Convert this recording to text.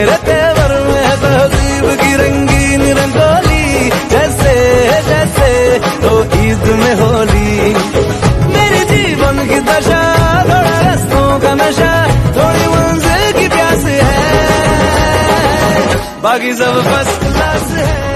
तेरे तेवर में तहजीब की रंगीन रंगोली, जैसे जैसे तो ईद में होली। मेरे जीवन की दशा, थोड़ा रस्तों का नशा, थोड़ी मंजिल की प्यास है, बाकी सब फर्स्ट क्लास है।